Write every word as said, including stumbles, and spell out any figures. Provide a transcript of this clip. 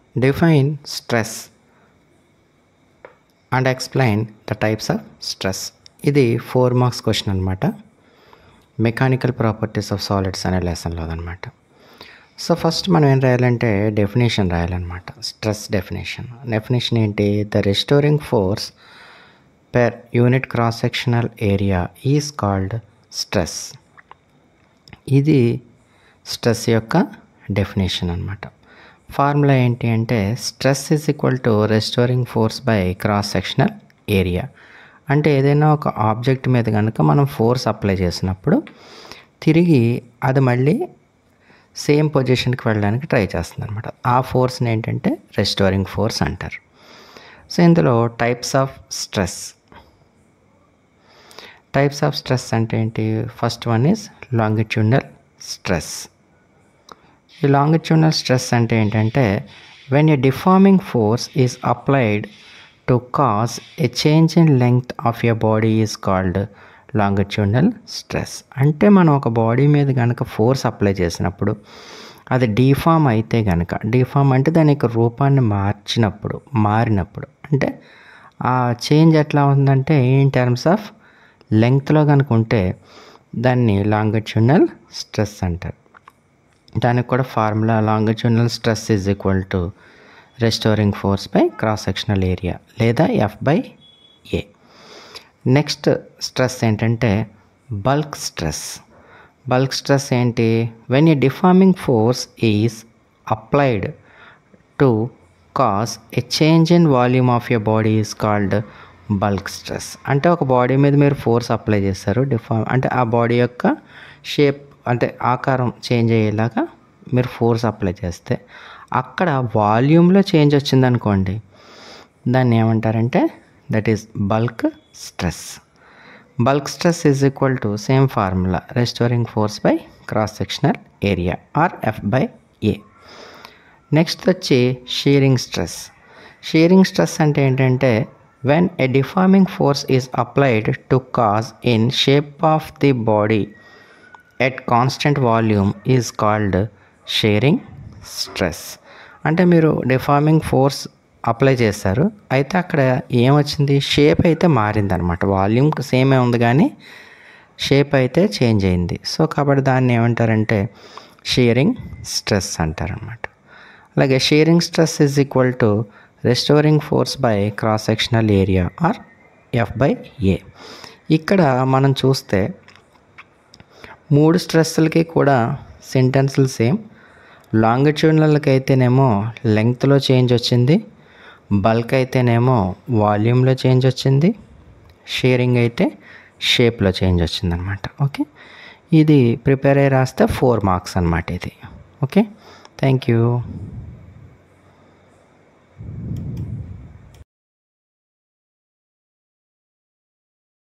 Define stress and explain the types of stress. ఇది four marks question అనమాట. Mechanical properties of solids అనే లెసన్లో అనమాట. సో ఫస్ట్ మనం ఏం రాయాలంటే డెఫినేషన్ రాయాలన్నమాట. స్ట్రెస్ డెఫినేషన్ డెఫినేషన్ ఏంటి? The restoring force per unit cross sectional area is called stress. ఇది స్ట్రెస్ యొక్క డెఫినేషన్ అనమాట. ఫార్ములా ఏంటి అంటే stress is equal to restoring force by cross sectional area. అంటే ఏదైనా ఒక ఆబ్జెక్ట్ మీద కనుక మనం ఫోర్స్ అప్లై చేసినప్పుడు తిరిగి అది మళ్ళీ సేమ్ పొజిషన్కి వెళ్ళడానికి ట్రై చేస్తుంది అనమాట. ఆ ఫోర్స్ని ఏంటంటే రెస్టోరింగ్ ఫోర్స్ అంటారు. సో ఇందులో types of stress types of stress అంటే ఏంటి? First one is longitudinal stress. ఈ లాంగిట్యూడినల్ స్ట్రెస్ అంటే ఏంటంటే when a deforming force is applied to cause a change in length of your body is called longitudinal stress. అంటే మనం ఒక body మీద కనుక ఫోర్స్ అప్లై చేసినప్పుడు అది డిఫార్మ్ అయితే కనుక, డిఫార్మ్ అంటే దాని యొక్క రూపాన్ని మార్చినప్పుడు మారినప్పుడు అంటే ఆ చేంజ్ ఎట్లా ఉందంటే ఇన్ టర్మ్స్ ఆఫ్ లెంగ్త్లో కనుక ఉంటే దాన్ని లాంగిట్యూడినల్ స్ట్రెస్ అంటారు. దానికి కూడా formula longitudinal stress is equal to restoring force by cross sectional area లేదా F by A. Next stress ఏంటంటే బల్క్ స్ట్రెస్. బల్క్ స్ట్రెస్ ఏంటి? When a deforming force is applied to cause a change in volume of your body is called bulk stress. అంటే ఒక body మీద మీరు force apply చేస్తారు, deform అంటే ఆ body యొక్క షేప్ అంటే ఆకారం చేంజ్ అయ్యేలాగా మీరు ఫోర్స్ అప్లై చేస్తే అక్కడ వాల్యూమ్లో చేంజ్ వచ్చిందనుకోండి, దాన్ని ఏమంటారంటే that is bulk stress. Bulk stress is equal to same formula restoring force by cross sectional area or F by A. Next వచ్చి షీరింగ్ స్ట్రెస్. షీరింగ్ స్ట్రెస్ అంటే ఏంటంటే when a deforming force is applied to cause in shape of the body at constant volume is called shearing stress. అంటే మీరు deforming force apply చేస్తారు, అయితే అక్కడ ఏమొచ్చింది? Shape అయితే మారిందనమాట. వాల్యూమ్ సేమే ఉంది కానీ షేప్ అయితే చేంజ్ అయింది. సో కాబట్టి దాన్ని ఏమంటారంటే షీరింగ్ స్ట్రెస్ అంటారనమాట. అలాగే shearing stress is equal to restoring force by cross sectional area or F by A. ఇక్కడ మనం చూస్తే మూడు స్ట్రెస్లకి కూడా సెంటెన్స్లు సేమ్. లాంగిట్యూడినల్కి అయితేనేమో లెంగ్త్లో చేంజ్ వచ్చింది, బల్క్ అయితేనేమో వాల్యూమ్లో చేంజ్ వచ్చింది, షేరింగ్ అయితే షేప్లో చేంజ్ వచ్చిందనమాట. ఓకే, ఇది ప్రిపేర్ అయ్యి రాస్తే ఫోర్ మార్క్స్ అనమాట ఇది. Okay, thank you.